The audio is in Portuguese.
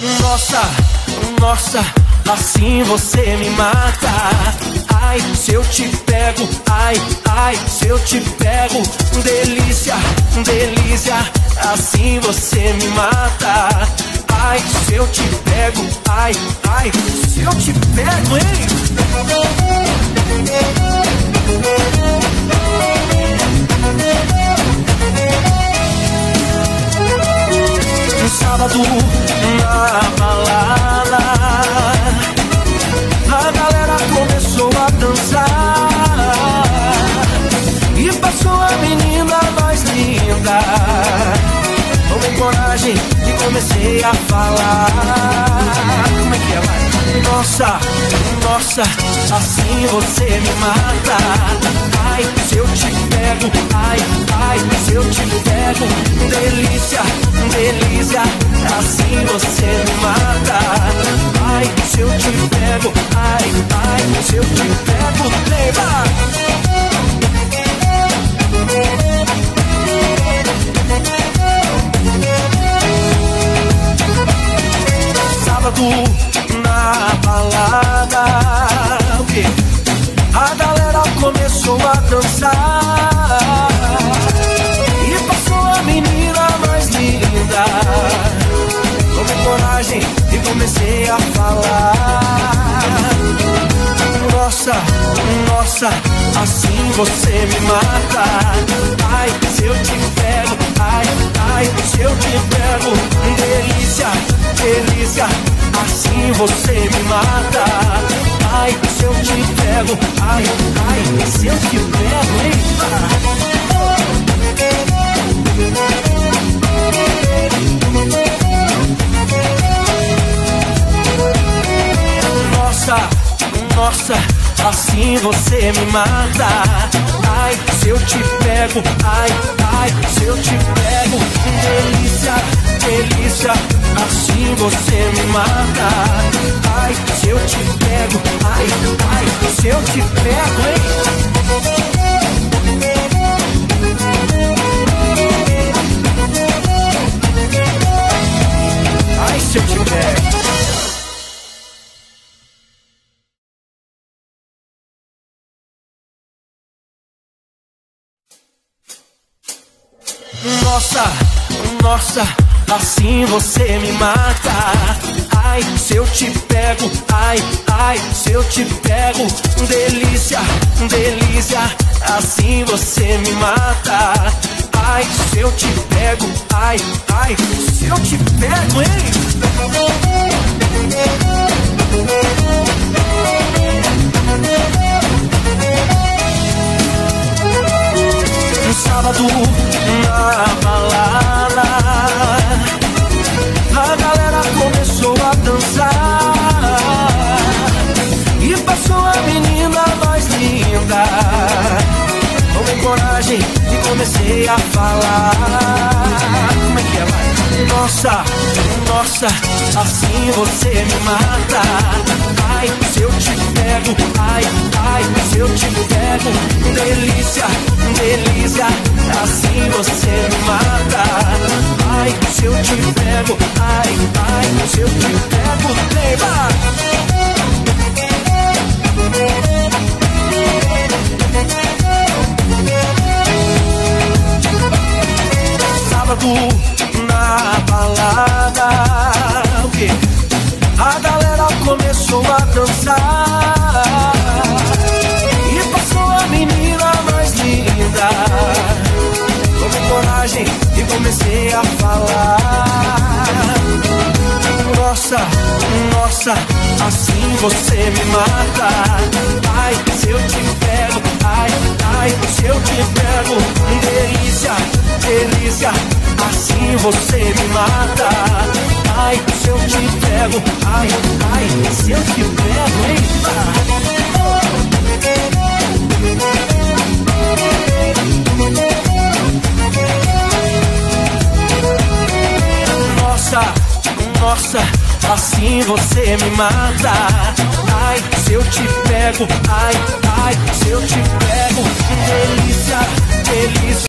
Nossa, nossa, assim você me mata. Ai, se eu te pego, ai, ai, se eu te pego. Delícia, delícia, assim você me mata. Ai, se eu te pego, ai, ai, se eu te pego, hein? Um sábado na balada, a galera começou a dançar e passou a menina mais linda. Tomei coragem e comecei a falar. Como é que é, vai? Nossa, nossa, assim você me mata. Ai, se eu te pego, ai, ai, se eu te pego. Delícia, delícia, assim você me mata. Ai, se eu te pego, ai, ai, se eu te pego. Leva! Sábado na balada, o quê? A galera começou a dançar e passou a menina mais linda. Tomei coragem e comecei a falar. Nossa, nossa, assim você me mata. Ai, se eu te pego, ai, ai, se eu te pego. Delícia, delícia, assim você me mata. Ai, se eu te pego, ai, ai, se eu te pego, hein? Nossa, nossa, assim você me mata. Ai, se eu te pego, ai, ai, se eu te pego. Delícia, delícia, assim você me mata. Ai, se eu te pego, ai, ai, se eu te pego, hein? Ai, se eu te pego. Nossa, nossa, assim você me mata. Ai, se eu te pego, ai, ai, se eu te pego. Delícia, delícia, assim você me mata. Ai, se eu te pego, ai, ai, se eu te pego, hein? Um sábado na balada, a galera começou a dançar e passou a menina mais linda. Tomei coragem e comecei a falar. Como é que é, vai? Nossa, nossa, assim você me mata. Ai, se eu te pego, ai, ai, se eu te pego. Delícia, delícia, assim você me mata. Ai, se eu te pego, ai, ai, se eu te pego. Leva! Sábado na balada, o quê? A galera começou a dançar e passou a menina mais linda. Tomei coragem e comecei a falar. Nossa, nossa, assim você me mata. Ai, se eu te pego, ai, ai, se eu te pego. Delícia, delícia, assim você me mata. Ai, se eu te pego, ai, ai, se eu te pego, hein? Nossa, nossa, assim você me mata. Ai, se eu te pego, ai, ai, se eu te pego. Delícia, delícia.